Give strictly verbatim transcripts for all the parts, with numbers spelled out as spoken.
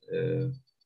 Ee,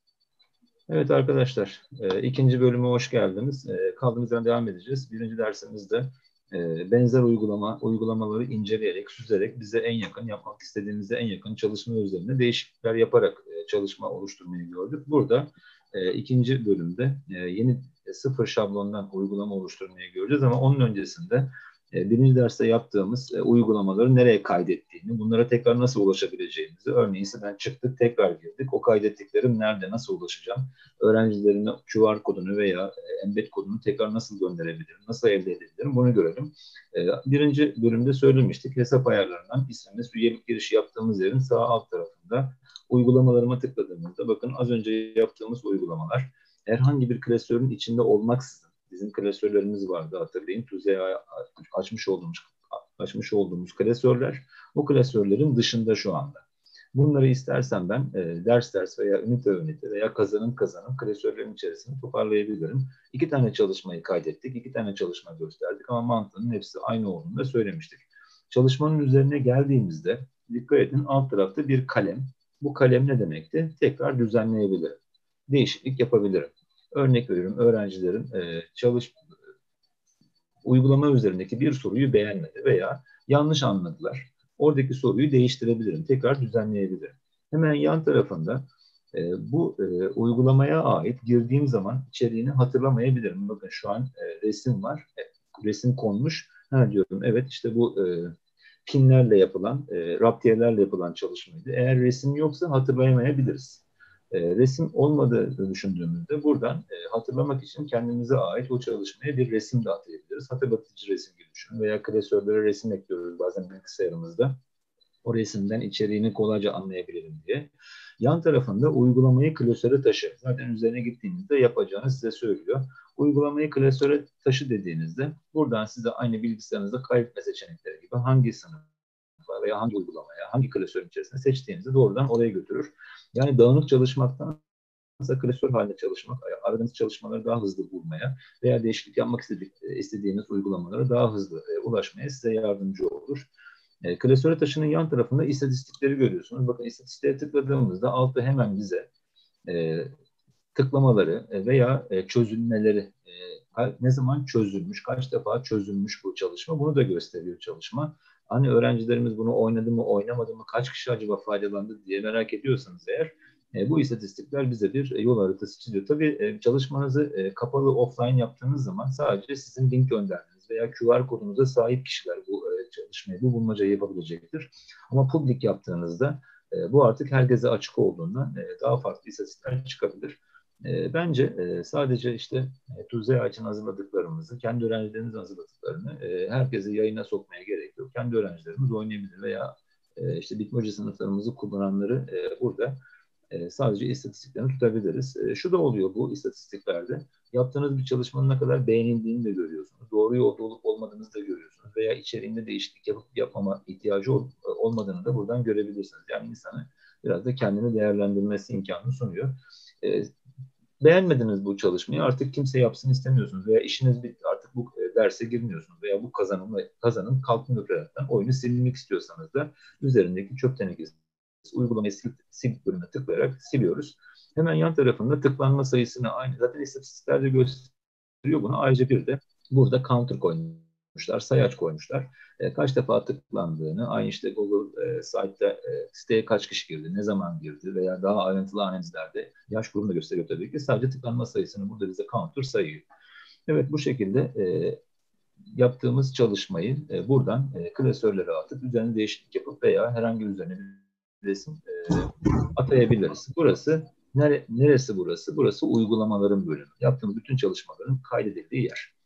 evet arkadaşlar, e, ikinci bölüme hoş geldiniz. E, kaldığımız yerden devam edeceğiz. Birinci dersimizde e, benzer uygulama, uygulamaları inceleyerek, süzerek bize en yakın, yapmak istediğimizde en yakın çalışma üzerinde değişiklikler yaparak e, çalışma oluşturmayı gördük. Burada e, ikinci bölümde e, yeni e, sıfır şablondan uygulama oluşturmayı göreceğiz ama onun öncesinde e, birinci derste yaptığımız e, uygulamaları nereye kaydettiğini, bunlara tekrar nasıl ulaşabileceğimizi, örneğin ben çıktık, tekrar girdik, o kaydettiklerim nerede, nasıl ulaşacağım, öğrencilerine Q R kodunu veya e, embed kodunu tekrar nasıl gönderebilirim, nasıl elde edebilirim, bunu görelim. E, birinci bölümde söylemiştik, hesap ayarlarından ismimiz, üyelik girişi yaptığımız yerin sağ alt tarafında uygulamalarıma tıkladığımızda, bakın az önce yaptığımız uygulamalar herhangi bir klasörün içinde olmaksızın, bizim klasörlerimiz vardı hatırlayın. TUZE'ye açmış olduğumuz açmış olduğumuz klasörler, o klasörlerin dışında şu anda. Bunları istersen ben e, ders ders veya ünite ünite veya kazanım kazanım klasörlerin içerisinde toparlayabilirim. İki tane çalışmayı kaydettik, iki tane çalışma gösterdik ama mantığının hepsi aynı olduğunu da söylemiştik. Çalışmanın üzerine geldiğimizde dikkat edin, alt tarafta bir kalem. Bu kalem ne demekti? Tekrar düzenleyebilirim. Değişiklik yapabilirim. Örnek veriyorum, öğrencilerin e, çalış uygulama üzerindeki bir soruyu beğenmedi veya yanlış anladılar. Oradaki soruyu değiştirebilirim, tekrar düzenleyebilirim. Hemen yan tarafında e, bu e, uygulamaya ait girdiğim zaman içeriğini hatırlamayabilirim. Bakın şu an e, resim var, e, resim konmuş. Ha diyorum, evet işte bu e, pinlerle yapılan, e, raptiyelerle yapılan çalışmaydı. Eğer resim yoksa hatırlayamayabiliriz. E, resim olmadığını düşündüğümüzde buradan e, hatırlamak için kendimize ait o çalışmaya bir resim de atayabiliriz. Hatırlatıcı resim gibi düşünün veya klasörlere resim ekliyoruz bazen bilgisayarımızda. O resimden içeriğini kolayca anlayabilelim diye. Yan tarafında uygulamayı klasöre taşı. Zaten üzerine gittiğinizde yapacağını size söylüyor. Uygulamayı klasöre taşı dediğinizde buradan size aynı bilgisayarınızda kaydetme seçenekleri gibi hangi sınıfa veya hangi uygulamaya, hangi klasörün içerisinde seçtiğinizde doğrudan oraya götürür. Yani dağınık çalışmaktan klasör halinde çalışmak, aradığınız çalışmaları daha hızlı bulmaya veya değişiklik yapmak istedik, istediğiniz uygulamalara daha hızlı e, ulaşmaya size yardımcı olur. E, klasöre taşının yan tarafında istatistikleri görüyorsunuz. Bakın istatistiğe tıkladığımızda altta hemen bize e, tıklamaları veya e, çözülmeleri, e, ne zaman çözülmüş, kaç defa çözülmüş bu çalışma, bunu da gösteriyor çalışma. Hani öğrencilerimiz bunu oynadı mı, oynamadı mı, kaç kişi acaba faydalandı diye merak ediyorsanız eğer, e, bu istatistikler bize bir e, yol haritası çiziyor. Tabii e, çalışmanızı e, kapalı offline yaptığınız zaman sadece sizin link gönderdiğiniz veya Q R kodunuza sahip kişiler bu e, çalışmayı, bu bulmacayı yapabilecektir. Ama public yaptığınızda e, bu artık herkese açık olduğundan e, daha farklı istatistikler çıkabilir. E, bence e, sadece işte e, TUZE için hazırladıklarımızı, kendi öğrencilerimizin hazırladıklarını e, herkese yayına sokmaya gerek yok. Kendi öğrencilerimiz oynayabilir veya e, işte Bitmoji sınıflarımızı kullananları e, burada e, sadece istatistiklerini tutabiliriz. E, şu da oluyor bu istatistiklerde. Yaptığınız bir çalışmanın ne kadar beğenildiğini de görüyorsunuz. Doğru yolda olup olmadığınızı da görüyorsunuz. Veya içeriğinde değişiklik yapıp yapmama ihtiyacı ol, olmadığını da buradan görebilirsiniz. Yani insanı biraz da kendini değerlendirmesi imkanını sunuyor. E, Beğenmediniz bu çalışmayı, artık kimse yapsın istemiyorsunuz veya işiniz bitti, artık bu e, derse girmiyorsunuz veya bu kazanımla kazanın kalkın öpüyerekten oyunu silmek istiyorsanız da üzerindeki çöp tenekesi uygulamayı sil, sil bölümüne tıklayarak siliyoruz. Hemen yan tarafında tıklanma sayısını aynı zaten istatistiklerde gösteriyor bunu. Ayrıca bir de burada counter koymuşlar, sayaç koymuşlar. E, kaç defa tıklandığını, aynı işte Google e, site'de e, siteye kaç kişi girdi, ne zaman girdi veya daha ayrıntılı analizlerde yaş grubunu da gösteriyor tabii ki. Sadece tıklanma sayısını burada bize counter sayıyor. Evet, bu şekilde e, yaptığımız çalışmayı e, buradan e, klasörlere atıp üzerine değişiklik yapıp veya herhangi üzerine bir resim e, atayabiliriz. Burası nere, neresi burası? Burası uygulamaların bölümü. Yaptığımız bütün çalışmaların kaydedildiği yer.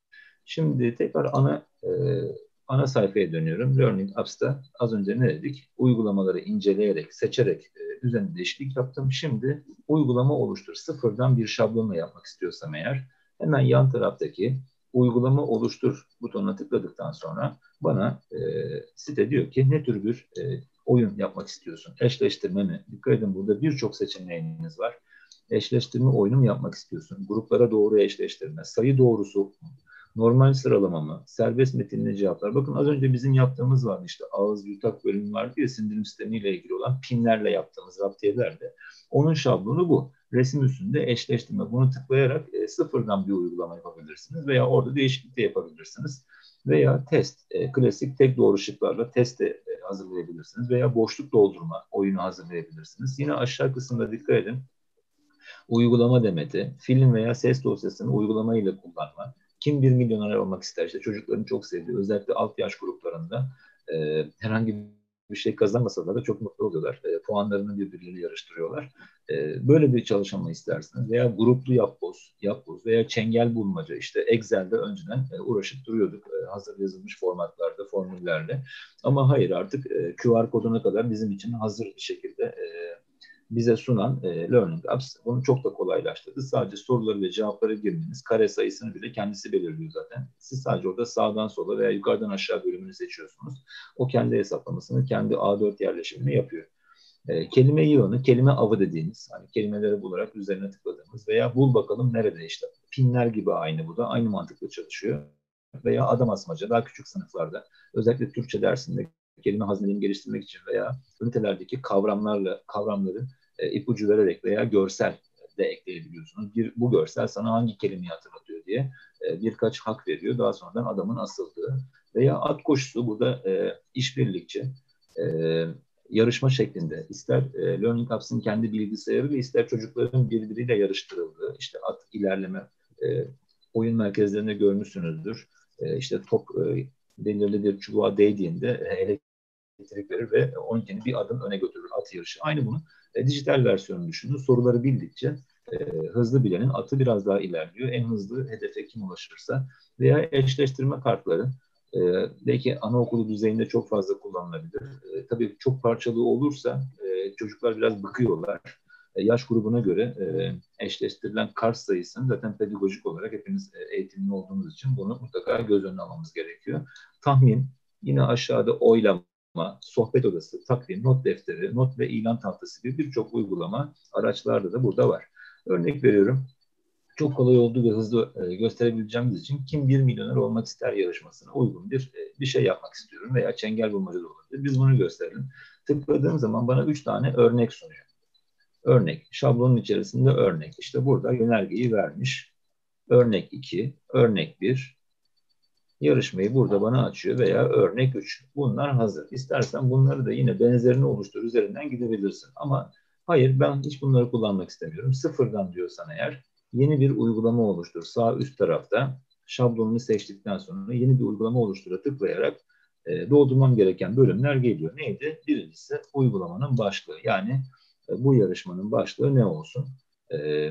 Şimdi tekrar ana e, ana sayfaya dönüyorum. Learning Apps'ta az önce ne dedik? Uygulamaları inceleyerek, seçerek e, üzerine değişiklik yaptım. Şimdi uygulama oluştur. Sıfırdan bir şablonla yapmak istiyorsam eğer hemen yan taraftaki uygulama oluştur butonuna tıkladıktan sonra bana e, site diyor ki ne tür bir e, oyun yapmak istiyorsun? Eşleştirme mi? Dikkat edin, burada birçok seçeneğiniz var. Eşleştirme oyunu mu yapmak istiyorsun? Gruplara doğru eşleştirme, sayı doğrusu normal sıralama mı, serbest metinli cevaplar. Bakın az önce bizim yaptığımız vardı işte ağız yutak bölümü vardı ya sindirim sistemiyle ilgili olan pinlerle yaptığımız raptiyelerle. Onun şablonu bu. Resim üstünde eşleştirme. Bunu tıklayarak e, sıfırdan bir uygulama yapabilirsiniz veya orada değişiklik de yapabilirsiniz. Veya test, e, klasik tek doğru şıklarla test de e, hazırlayabilirsiniz. Veya boşluk doldurma oyunu hazırlayabilirsiniz. Yine aşağı kısımda dikkat edin. Uygulama demeti, film veya ses dosyasını uygulama ile kullanma. Kim bir milyoner olmak ister? İşte çocukların çok sevdiği, özellikle alt yaş gruplarında e, herhangi bir şey kazanmasalar da çok mutlu oluyorlar. E, puanlarını birbirleriyle yarıştırıyorlar. E, böyle bir çalışma istersiniz. Veya gruplu yapboz, yapboz veya çengel bulmaca. İşte Excel'de önceden e, uğraşıp duruyorduk. E, hazır yazılmış formatlarda, formüllerle. Ama hayır artık e, Q R koduna kadar bizim için hazır bir şekilde e, bize sunan e, Learning Apps bunu çok da kolaylaştırdı. Sadece soruları ve cevapları girmeniz, kare sayısını bile kendisi belirliyor zaten. Siz sadece orada sağdan sola veya yukarıdan aşağı bölümünü seçiyorsunuz. O kendi hesaplamasını, kendi A dört yerleşimini yapıyor. E, kelime yığını, kelime avı dediğimiz, hani kelimeleri bularak üzerine tıkladığımız veya bul bakalım nerede işte. Pinler gibi aynı bu da, aynı mantıkla çalışıyor. Veya adam asmaca, daha küçük sınıflarda, özellikle Türkçe dersinde kelime hazinelerini geliştirmek için veya ünitelerdeki kavramlarla, kavramları e, ipucu vererek veya görsel de ekleyebiliyorsunuz. Bir, bu görsel sana hangi kelimeyi hatırlatıyor diye e, birkaç hak veriyor. Daha sonradan adamın asıldığı veya at koşusu burada e, işbirlikçi e, yarışma şeklinde ister e, Learning Apps'in kendi bilgisayarı ve ister çocukların birbiriyle yarıştırıldığı işte at ilerleme e, oyun merkezlerinde görmüşsünüzdür. E, işte top e, belirli bir çubuğa değdiğinde e, elektrik verir ve onunkini bir adım öne götürür at yarışı. Aynı bunun e, dijital versiyonu düşünün. Soruları bildikçe e, hızlı bilenin atı biraz daha ilerliyor. En hızlı hedefe kim ulaşırsa veya eşleştirme kartları e, belki anaokulu düzeyinde çok fazla kullanılabilir. E, tabii çok parçalı olursa e, çocuklar biraz bıkıyorlar. E, yaş grubuna göre e, eşleştirilen kart sayısını zaten pedagojik olarak hepimiz e, eğitimli olduğumuz için bunu mutlaka göz önüne almamız gerekiyor. Tahmin, yine aşağıda oylama, sohbet odası, takvim, not defteri, not ve ilan tahtası gibi birçok uygulama araçlarda da burada var. Örnek veriyorum. Çok kolay olduğu ve hızlı e, gösterebileceğimiz için kim bir milyoner olmak ister yarışmasına uygun bir e, bir şey yapmak istiyorum veya çengel bulmaca da olabilir. Biz bunu gösterelim. Tıkladığım zaman bana üç tane örnek sunuyor. Örnek, şablonun içerisinde örnek. İşte burada yönergeyi vermiş. Örnek iki, örnek bir, yarışmayı burada bana açıyor veya örnek üç. Bunlar hazır. İstersen bunları da yine benzerini oluştur üzerinden gidebilirsin. Ama hayır ben hiç bunları kullanmak istemiyorum. Sıfırdan diyorsan eğer yeni bir uygulama oluştur. Sağ üst tarafta şablonunu seçtikten sonra yeni bir uygulama oluştura tıklayarak e, doldurmam gereken bölümler geliyor. Neydi? Birincisi uygulamanın başlığı. Yani e, bu yarışmanın başlığı ne olsun? E,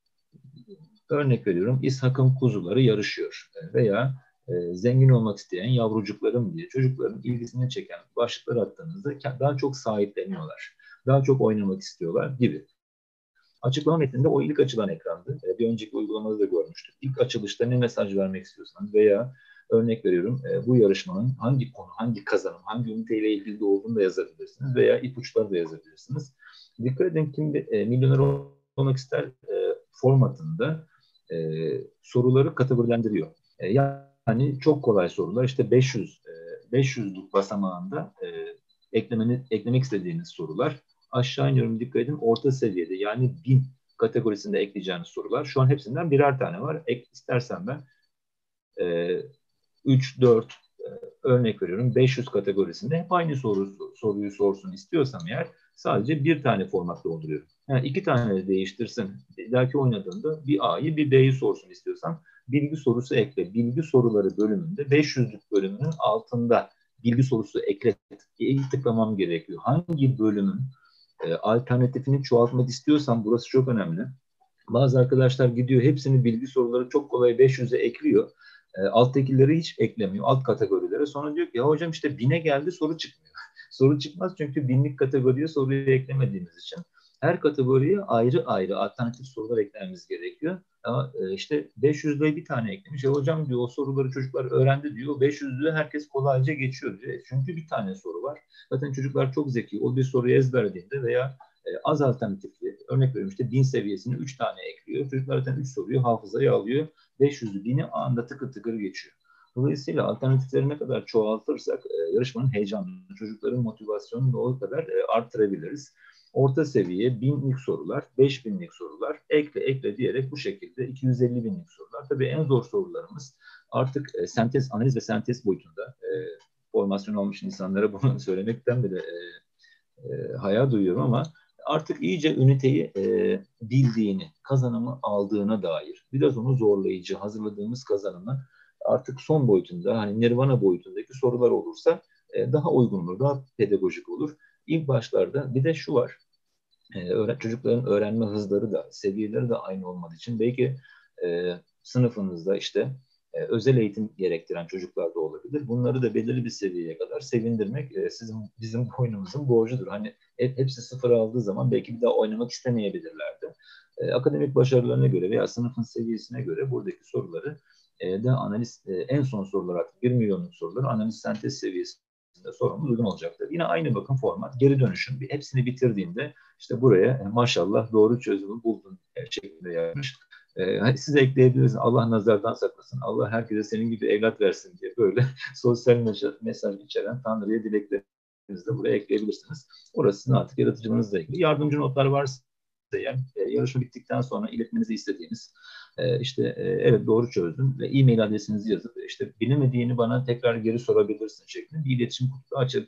örnek veriyorum. İshak'ın kuzuları yarışıyor. E, veya e, zengin olmak isteyen yavrucuklarım diye çocukların ilgisini çeken başlıklar attığınızda daha çok sahipleniyorlar. Daha çok oynamak istiyorlar gibi. Açıklama metninde o ilk açılan ekrandı. E, bir önceki uygulamada da görmüştük. İlk açılışta ne mesaj vermek istiyorsanız veya örnek veriyorum e, bu yarışmanın hangi konu, hangi kazanım, hangi üniteyle ilgili olduğunu da yazabilirsiniz veya ipuçları da yazabilirsiniz. Dikkat edin kim e, milyoner olmak ister e, formatında e, soruları kategorilendiriyor. E, yani çok kolay sorular işte beş yüz e, beş yüzlük basamağında e, eklemeni, eklemek istediğiniz sorular. Aşağı iniyorum dikkat edin orta seviyede yani bin kategorisinde ekleyeceğiniz sorular. Şu an hepsinden birer tane var. Ek istersen ben e, üç, dört e, örnek veriyorum beş yüz kategorisinde hep aynı soru, soruyu sorsun istiyorsam eğer sadece bir tane format dolduruyorum. Yani iki tane de değiştirsin. İleriki oynadığında bir A'yı bir B'yi sorsun istiyorsam bilgi sorusu ekle. Bilgi soruları bölümünde beş yüzlük bölümünün altında bilgi sorusu ekle diye tıklamam gerekiyor. Hangi bölümün e, alternatifini çoğaltmak istiyorsam burası çok önemli. Bazı arkadaşlar gidiyor hepsini bilgi soruları çok kolay beş yüze ekliyor. E, alttakileri hiç eklemiyor alt kategorilere. Sonra diyor ki ya hocam işte bine geldi soru çıkmıyor. Soru çıkmaz çünkü binlik kategoriye soruyu eklemediğimiz için. Her kategoriye ayrı ayrı alternatif sorular eklememiz gerekiyor. Ama e, işte beş yüzde bir tane eklemiş. Ya hocam diyor o soruları çocuklar öğrendi diyor. beş yüzde herkes kolayca geçiyor diyor. Çünkü bir tane soru var. Zaten çocuklar çok zeki. O bir soruyu ezberlediğinde veya az alternatifli, örnek veriyorum işte din seviyesini üç tane ekliyor. Çocuklar zaten üç soruyu hafızaya alıyor. beş yüzlü dini anında tıkır tıkır geçiyor. Dolayısıyla alternatifleri ne kadar çoğaltırsak e, yarışmanın heyecanını, çocukların motivasyonunu da o kadar e, arttırabiliriz. Orta seviye binlik sorular, beş binlik sorular, ekle ekle diyerek bu şekilde iki yüz elli binlik sorular. Tabii en zor sorularımız artık e, sentez, analiz ve sentez boyutunda. E, formasyon olmuş insanlara bunu söylemekten bile e, e, hayal duyuyorum ama artık iyice üniteyi e, bildiğini, kazanımı aldığına dair biraz onu zorlayıcı hazırladığımız kazanımı artık son boyutunda, hani Nirvana boyutundaki sorular olursa e, daha uygun olur, daha pedagojik olur. İlk başlarda bir de şu var, e, öğren, çocukların öğrenme hızları da, seviyeleri de aynı olmadığı için belki e, sınıfınızda işte e, özel eğitim gerektiren çocuklar da olabilir. Bunları da belirli bir seviyeye kadar sevindirmek e, sizin bizim boynumuzun borcudur. Hani hep, hepsi sıfır aldığı zaman belki bir daha oynamak istemeyebilirlerdi. E, akademik başarılarına göre veya sınıfın seviyesine göre buradaki soruları e, de analiz, e, en son sorular artık bir milyonluk soruları analiz sentez seviyesi sorumuz uygun olacaktır. Yine aynı bakın format, geri dönüşüm. Hepsini bitirdiğinde işte buraya maşallah doğru çözümü buldun şeklinde yapmış. Ee, siz ekleyebilirsiniz. Allah nazardan saklasın. Allah herkese senin gibi evlat versin diye böyle sosyal mesaj içeren Tanrı'ya dileklerinizi de buraya ekleyebilirsiniz. Orası sizin artık yaratıcılığınızla ilgili. Yardımcı notlar varsa yani, e, yarışma bittikten sonra iletmenizi istediğiniz e, işte e, evet doğru çözdüm ve e-mail adresinizi yazıp işte bilemediğini bana tekrar geri sorabilirsin şeklinde bir iletişim kutusu açıp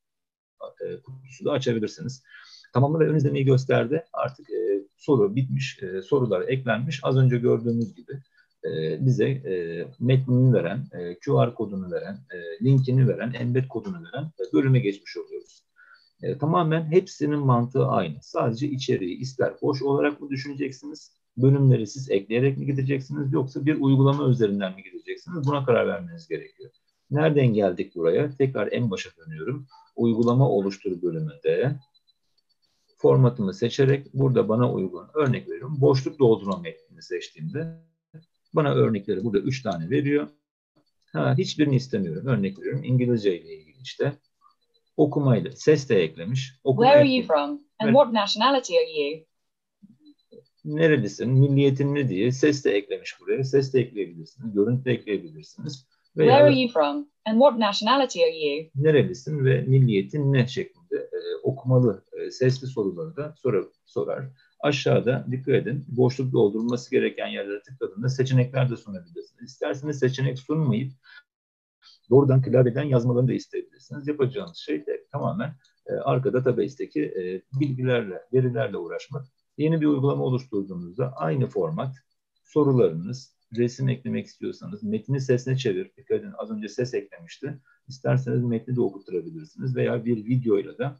e, kutusu da açabilirsiniz. Tamamla ve ön izlemeyi gösterdi. Artık e, soru bitmiş, e, sorular eklenmiş. Az önce gördüğümüz gibi e, bize e, metnini veren, e, Q R kodunu veren, e, linkini veren, embed kodunu veren e, bölüme geçmiş oluyoruz. E, tamamen hepsinin mantığı aynı. Sadece içeriği ister boş olarak mı düşüneceksiniz, bölümleri siz ekleyerek mi gideceksiniz yoksa bir uygulama üzerinden mi gideceksiniz? Buna karar vermeniz gerekiyor. Nereden geldik buraya? Tekrar en başa dönüyorum. Uygulama oluştur bölümünde formatımı seçerek burada bana uygun örnek veriyorum. Boşluk doldurma metnini seçtiğimde bana örnekleri burada üç tane veriyor. Ha, hiçbirini istemiyorum. Örnek veriyorum İngilizce ile ilgili işte. Okumayla ses de eklemiş. Okuma Where are you from and what nationality are you? Nerelisin, milliyetin ne diye ses de eklemiş buraya. Ses de ekleyebilirsiniz, görüntü de ekleyebilirsiniz. Veya Where are you from and what nationality are you? Nerelisin ve milliyetin ne şeklinde e, okumalı e, sesli soruları da sorar, sorar. Aşağıda dikkat edin, boşluk doldurulması gereken yerlere tıkladığında seçenekler de sunabilirsiniz. İsterseniz seçenek sunmayıp doğrudan klavyeden yazmalarını da isteyebilirsiniz. Yapacağınız şey de tamamen e, arka database'teki e, bilgilerle, verilerle uğraşmak. Yeni bir uygulama oluşturduğunuzda aynı format, sorularınız, resim eklemek istiyorsanız metni sesine çevir. Dikkat edin, az önce ses eklemişti. İsterseniz metni de okutturabilirsiniz veya bir videoyla da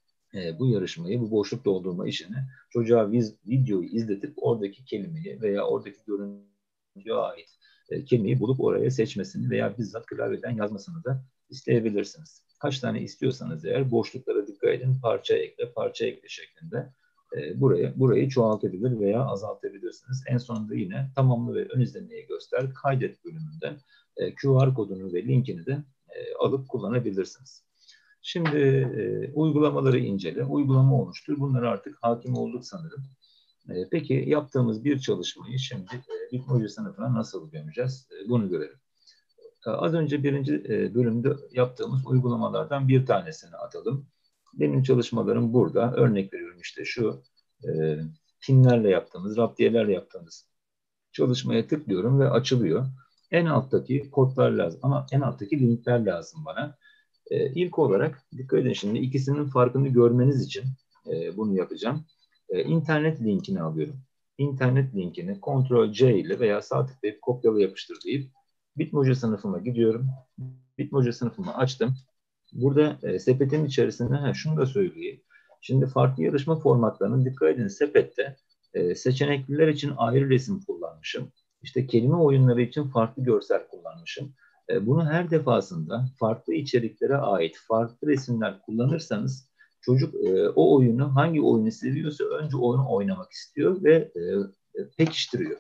e, bu yarışmayı, bu boşluk doldurma işini çocuğa viz, videoyu izletip oradaki kelimeyi veya oradaki görüntüye ait e, kelimeyi bulup oraya seçmesini veya bizzat klavyeden yazmasını da isteyebilirsiniz. Kaç tane istiyorsanız eğer boşluklara dikkat edin, parça ekle, parça ekle şeklinde e, buraya burayı çoğaltabilir veya azaltabilirsiniz. En sonunda yine tamamla ve ön izlemeyi göster, kaydet bölümünde e, Q R kodunu ve linkini de e, alıp kullanabilirsiniz. Şimdi e, uygulamaları incele, uygulama oluştur. Bunları artık hakim olduk sanırım. E, peki yaptığımız bir çalışmayı şimdi e, Bitmoji sınıfına nasıl gömeceğiz? E, bunu görelim. E, az önce birinci e, bölümde yaptığımız uygulamalardan bir tanesini atalım. Benim çalışmalarım burada. Örnek veriyorum işte şu e, pinlerle yaptığımız, raptiyelerle yaptığımız çalışmaya tıklıyorum ve açılıyor. En alttaki kodlar lazım ama en alttaki linkler lazım bana. E, ilk olarak dikkat edin şimdi ikisinin farkını görmeniz için e, bunu yapacağım. E, internet linkini alıyorum. İnternet linkini kontrol C ile veya sağ tıklayıp kopyala yapıştır deyip Bitmoji sınıfıma gidiyorum. Bitmoji sınıfımı açtım. Burada e, sepetin içerisinde ha, şunu da söyleyeyim. Şimdi farklı yarışma formatlarının dikkat edin sepette e, seçenekliler için ayrı resim kullanmışım. İşte kelime oyunları için farklı görsel kullanmışım. E, bunu her defasında farklı içeriklere ait farklı resimler kullanırsanız çocuk e, o oyunu hangi oyunu seviyorsa önce oyunu oynamak istiyor ve e, pekiştiriyor.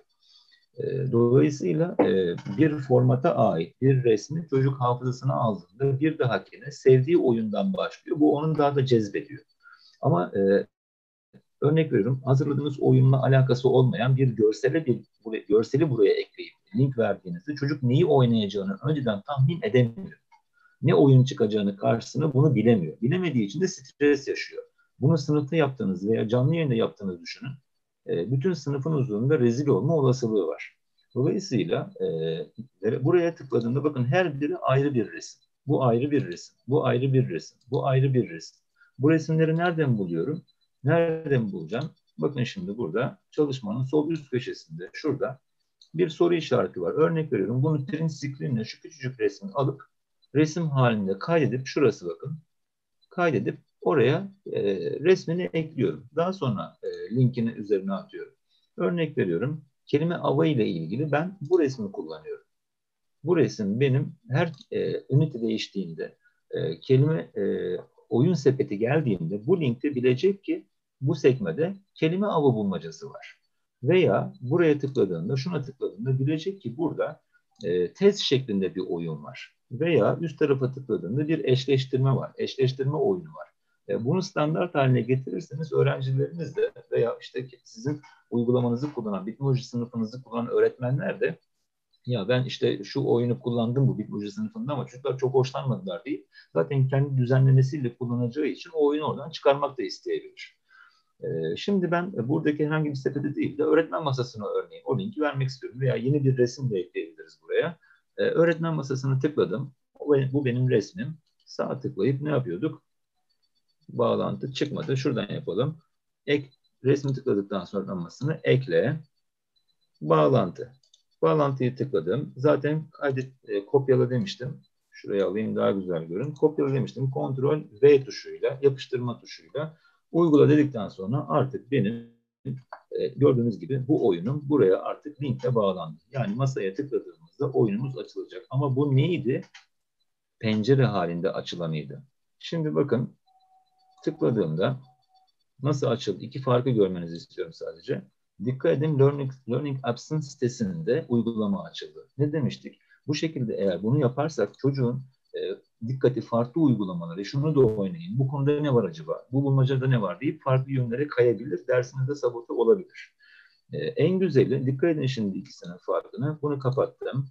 E, dolayısıyla e, bir formata ait bir resmi çocuk hafızasına aldığında bir dahakine sevdiği oyundan başlıyor. Bu onu daha da cezbediyor. Ama e, Örnek veriyorum, hazırladığınız oyunla alakası olmayan bir görseli, bir buraya, görseli buraya ekleyip link verdiğinizde çocuk neyi oynayacağını önceden tahmin edemiyor. Ne oyun çıkacağını karşısına bunu bilemiyor. Bilemediği için de stres yaşıyor. Bunu sınıfta yaptığınız veya canlı yayında yaptığınızı düşünün. E, bütün sınıfın huzurunda rezil olma olasılığı var. Dolayısıyla e, buraya tıkladığında bakın her biri ayrı bir resim. Bu ayrı bir resim. Bu ayrı bir resim. Bu ayrı bir resim. Bu resimleri nereden buluyorum? Nereden bulacağım? Bakın şimdi burada çalışmanın sol üst köşesinde şurada bir soru işareti var. Örnek veriyorum. Bunu print screen'le şu küçücük resmi alıp resim halinde kaydedip şurası bakın. Kaydedip oraya e, resmini ekliyorum. Daha sonra e, linkini üzerine atıyorum. Örnek veriyorum. Kelime ava ile ilgili ben bu resmi kullanıyorum. Bu resim benim her e, ünite değiştiğinde e, kelime e, oyun sepeti geldiğinde bu linkte bilecek ki bu sekmede kelime avı bulmacası var. Veya buraya tıkladığında, şuna tıkladığında bilecek ki burada e, test şeklinde bir oyun var. Veya üst tarafa tıkladığında bir eşleştirme var. Eşleştirme oyunu var. E, bunu standart haline getirirseniz öğrencileriniz de veya işte sizin uygulamanızı kullanan, Bitmoji sınıfınızı kullanan öğretmenler de ya ben işte şu oyunu kullandım bu Bitmoji sınıfında ama çocuklar çok hoşlanmadılar deyip zaten kendi düzenlemesiyle kullanacağı için o oyunu oradan çıkarmak da isteyebilir. Ee, şimdi ben buradaki herhangi bir sepete değil de öğretmen masasına örneğin o linki vermek istiyorum veya yeni bir resim de ekleyebiliriz buraya. Ee, öğretmen masasına tıkladım. Bu benim resmim. Sağ tıklayıp ne yapıyorduk? Bağlantı çıkmadı. Şuradan yapalım. Ek, resmi tıkladıktan sonra öğretmen masasına ekle. Bağlantı. Bağlantıyı tıkladım. Zaten kaydet, e, kopyala demiştim. Şuraya alayım daha güzel görün. Kopyala demiştim. Kontrol V tuşuyla, yapıştırma tuşuyla uygula dedikten sonra artık benim e, gördüğünüz gibi bu oyunum buraya artık linkle bağlandı. Yani masaya tıkladığımızda oyunumuz açılacak. Ama bu neydi? Pencere halinde açılanıydı. Şimdi bakın tıkladığımda nasıl açıldı? İki farkı görmenizi istiyorum sadece. Dikkat edin Learning, Learning Apps'ın sitesinde uygulama açıldı. Ne demiştik? Bu şekilde eğer bunu yaparsak çocuğun e, dikkati farklı uygulamaları, şunu da oynayın, bu konuda ne var acaba, bu bulmacada ne var deyip farklı yönlere kayabilir, dersinizde sabote olabilir. E, en güzeli, dikkat edin şimdi ikisinin farkını, bunu kapattım.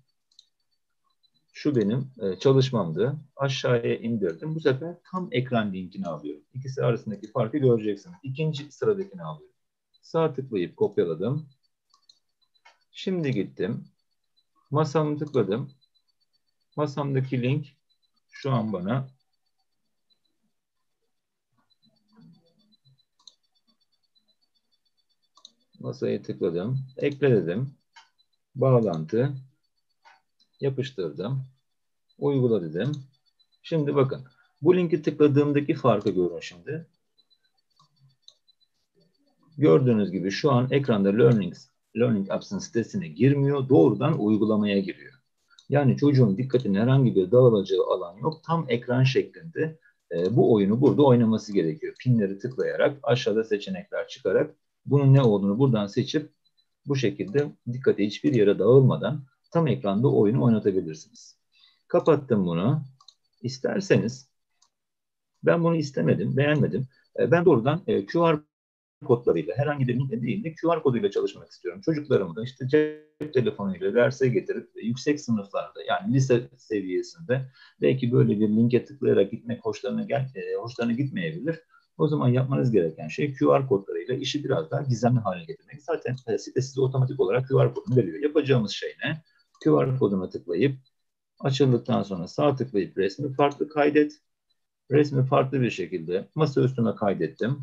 Şu benim e, çalışmamdı. Aşağıya indirdim. Bu sefer tam ekran linkini alıyorum. İkisi arasındaki farkı göreceksiniz. İkinci sıradakini alıyorum. Sağ tıklayıp kopyaladım. Şimdi gittim. Masamı tıkladım. Masamdaki link şu an bana masaya tıkladım. Ekle dedim. Bağlantı. Yapıştırdım. Uygula dedim. Şimdi bakın. Bu linki tıkladığımdaki farkı görün şimdi. Gördüğünüz gibi şu an ekranda Learning, Learning Apps'ın sitesine girmiyor. Doğrudan uygulamaya giriyor. Yani çocuğun dikkatinin herhangi bir dağılacağı alan yok. Tam ekran şeklinde e, bu oyunu burada oynaması gerekiyor. Pinleri tıklayarak aşağıda seçenekler çıkarak bunun ne olduğunu buradan seçip bu şekilde dikkati hiçbir yere dağılmadan tam ekranda oyunu oynatabilirsiniz. Kapattım bunu. İsterseniz ben bunu istemedim, beğenmedim. E, ben doğrudan e, Q R kodlarıyla herhangi bir linkle değil de Q R koduyla çalışmak istiyorum. Çocuklarımı da işte cep telefonuyla derse getirip yüksek sınıflarda yani lise seviyesinde belki böyle bir linke tıklayarak gitmek hoşlarına, gel, e, hoşlarına gitmeyebilir. O zaman yapmanız gereken şey Q R kodlarıyla işi biraz daha gizemli hale getirmek. Zaten e, site size otomatik olarak Q R kodunu veriyor. Yapacağımız şey ne? Q R koduna tıklayıp açıldıktan sonra sağ tıklayıp resmi farklı kaydet. Resmi farklı bir şekilde masa üstüne kaydettim.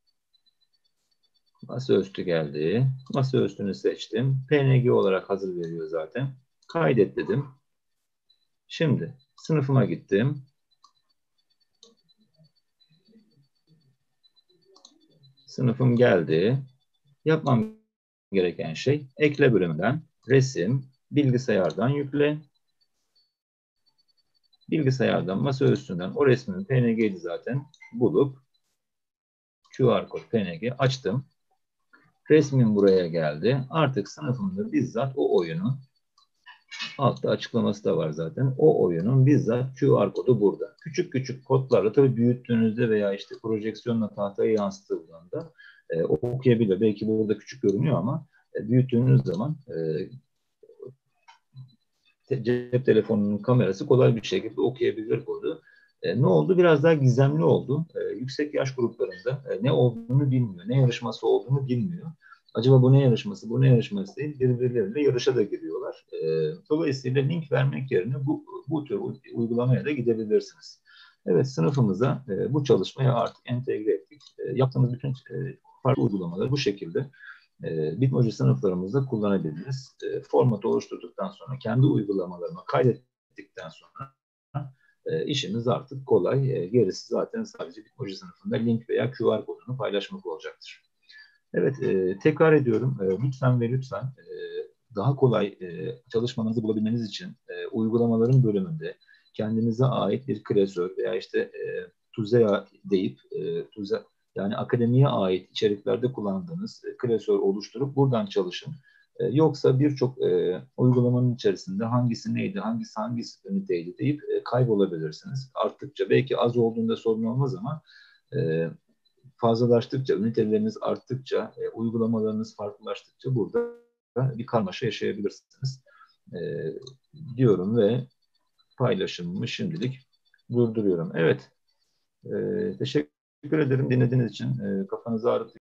Masaüstü geldi. Masaüstünü seçtim. P N G olarak hazır veriyor zaten. Kaydet dedim. Şimdi sınıfıma gittim. Sınıfım geldi. Yapmam gereken şey ekle bölümünden resim, bilgisayardan yükle. Bilgisayardan masaüstünden o resmin P N G'yi zaten bulup Q R kod P N G açtım. Resmin buraya geldi. Artık sınıfımda bizzat o oyunu altta açıklaması da var zaten. O oyunun bizzat Q R kodu burada. Küçük küçük kodlarla tabii büyüttüğünüzde veya işte projeksiyonla tahtaya yansıtıldığında e, okuyabiliyor. Belki burada küçük görünüyor ama e, büyüttüğünüz zaman e, cep telefonunun kamerası kolay bir şekilde okuyabilir kodu. E, ne oldu? Biraz daha gizemli oldu. E, yüksek yaş gruplarında e, ne olduğunu bilmiyor, ne yarışması olduğunu bilmiyor. Acaba bu ne yarışması, bu ne yarışması değil, birbirleriyle yarışa da giriyorlar. E, dolayısıyla link vermek yerine bu, bu tür uygulamaya da gidebilirsiniz. Evet, sınıfımıza e, bu çalışmaya artık entegre ettik. E, yaptığımız bütün e, farklı uygulamaları bu şekilde e, Bitmoji sınıflarımızda kullanabiliriz. E, formatı oluşturduktan sonra, kendi uygulamalarıma kaydettikten sonra e, işimiz artık kolay. E, gerisi zaten sadece Bitmoji sınıfında link veya Q R kodunu paylaşmak olacaktır. Evet, e, tekrar ediyorum. E, lütfen ve lütfen e, daha kolay e, çalışmanızı bulabilmeniz için e, uygulamaların bölümünde kendinize ait bir klasör veya işte e, Tuzea deyip e, Tuze, yani akademiye ait içeriklerde kullandığınız e, klasör oluşturup buradan çalışın. E, yoksa birçok e, uygulamanın içerisinde hangisi neydi, hangisi hangisi üniteydi deyip e, kaybolabilirsiniz. Arttıkça belki az olduğunda sorun olmaz ama e, fazlalaştıkça, üniteleriniz arttıkça, e, uygulamalarınız farklılaştıkça burada bir karmaşa yaşayabilirsiniz. E, diyorum ve paylaşımımı şimdilik durduruyorum. Evet, e, teşekkür ederim dinlediğiniz için. E, kafanızı ağrıttı.